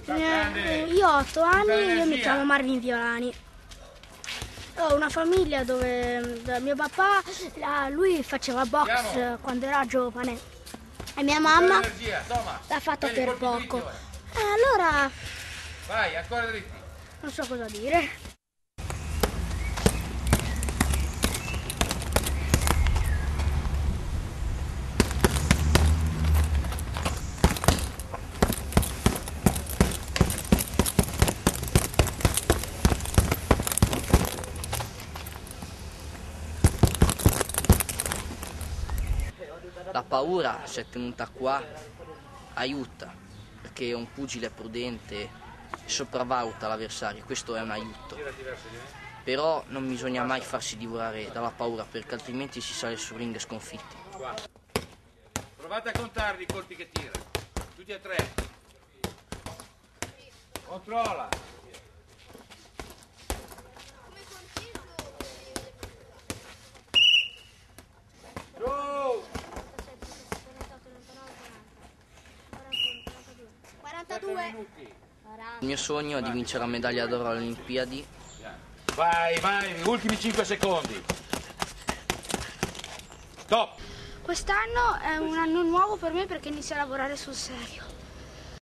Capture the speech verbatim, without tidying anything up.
Eh, io ho otto anni e io mi chiamo Marvin Violani. Ho una famiglia dove, dove mio papà, lui faceva box quando era giovane e mia mamma l'ha fatto per poco. E allora... Vai, ancora dritti. Non so cosa dire. La paura, se è tenuta qua, aiuta, perché un pugile prudente sopravvaluta l'avversario, questo è un aiuto. Però non bisogna mai farsi divorare dalla paura, perché altrimenti si sale sul ring sconfitti. Provate a contarli i colpi che tira, tutti e tre. Controlla. Il mio sogno è di vincere la medaglia d'oro alle Olimpiadi. Vai, vai, ultimi cinque secondi. Stop! Quest'anno è un anno nuovo per me perché inizio a lavorare sul serio.